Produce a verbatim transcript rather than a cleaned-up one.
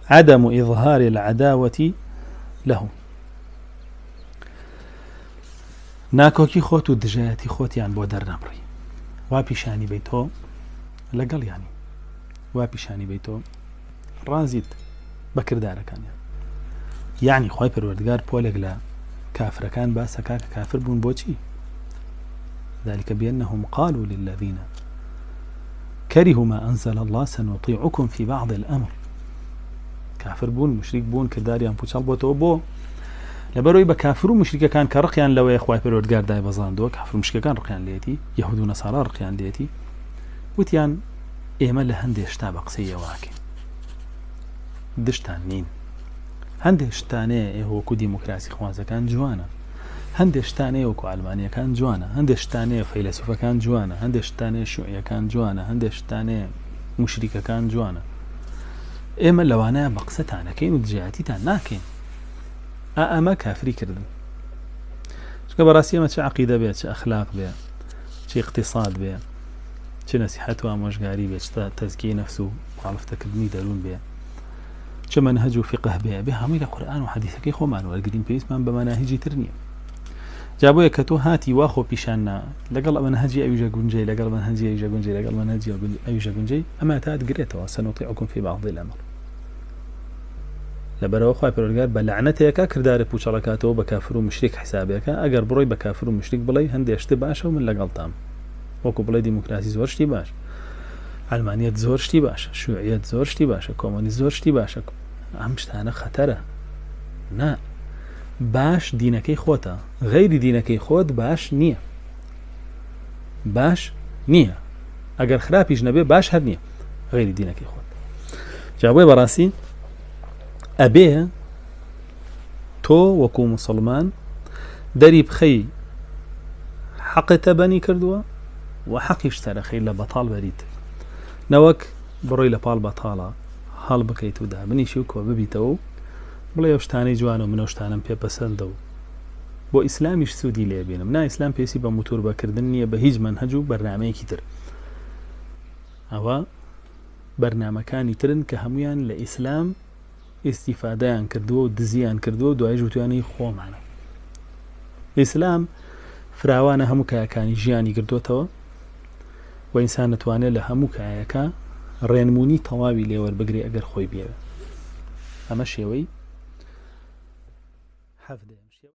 عدم إظهار العداوة له. ناكوكي خوت و دژایەتی خۆتیان بۆ دەرنەبڕی وا پیشانی بیتۆ لەگەڵ ینی وا پیشانی بیتۆ ڕازیت بەکردارەکانیان یعنی خۆی پەروەردگار پۆلێک لە کافرەکان باسەکا کە کافر بوون بۆچی ذلك بأنهم قالوا للذين كرهوا ما أنزل الله سنطيعكم في بعض الأمر كافر بون مشرك بون كداريان بوچال بوتو بو لبروي بكافر ومشرك كان كرقيان لو يخواي پروردگار داي بزاندو كافر ومشرك كان رقيان ليتي يهود ونصارى رقيان ليتي وتيان ايما لهندي اشتا بقسيه واكي دشتان نين هندي اشتانه هو كو ديمقراسي خوازه كان جوانا هندي اشتانه وكو علمانيه كان جوانا هندي اشتانه فيلسوفه كان جوانا هندي اشتانه شيوعيه كان جوانا هندي اشتانه مشرك كان جوانا ايما لوانا بقستانا كاين ودجاتي تاع ناكين اما كافري كردن شكو براسيه ما تش عقيده بها تش اخلاق بها تش اقتصاد بها تش نصيحه واموشغاري بها تش تزكيه نفسه وعرفتك بني دارون بها تش منهج وفقه بها بها من القران وحديث كي خو مان والقديم بيس من بمناهج ترنيه جابوا يكتو هاتي واخو بيشانا لقل منهجي ايجا غنجي لقل منهجي ايجا غنجي لقل منهجي ايجا غنجي اما تاد قريتها سنطيعكم في بعض الامر لبرو خوای پرۆرگار بە لعنەتێکە کردارە پوچەڵەکاتەوە بە کافر و مشریک حسابێکە ئەگەر بڕۆی بە کافر و مشریک بڵێ هەندێک شتە باشە و من لەگەڵتام وەکو بڵێ دیموکراسی زۆر شتی باش ئەلمانیەت زۆر شتی باشە شیوعیەت زۆر شتی باشە کۆمۆنیست زۆر شتی باشە ئەم شتانە خەتەرە نا باش دینەکەی خۆتە غەیری دینەکەی خۆت باش نییە باش نییە ئەگەر خراپیش نەبێ باش هەر نییە غەیری دینەکەی خۆت جابووی بەڕاستی ئەبێ تۆ وەکو مسلمان دەری بخەی حەقتە بەنی کردووە و حەقیش سەرەخەی لە بەتاڵ بەریت نەوەک بڕۆی لە پاڵ بەتاڵە هەڵ بکەیت و دابنیشی و کۆ ببیتەوە بڵێ ئەو شتانەی جوانە و من ئەو شتانەم پێپەسەندە و بۆ ئیسلامیش سوودی لێ بێنم نا ئیسلام پێویستی بە موتور بەکردن نییە بە هیچ مەنهەج و بەرنامەیەکی تر ئەوە بەرنامەکانی ترن کە هەمویان لە ئیسلام استیفادەیان کردووە و دزیان کردووە و دوای ژوتوانەی خۆمانە ئیسلام فراوانە هەموو کایەکانی ژیانی کردوتەوە و ئینسان نەتوانێت لە هەموو کایەکە ڕێنمونی تەواوی لێوەربگرێ ئەگەر خۆی بێوێ ئەمە شێوەی حەفدێ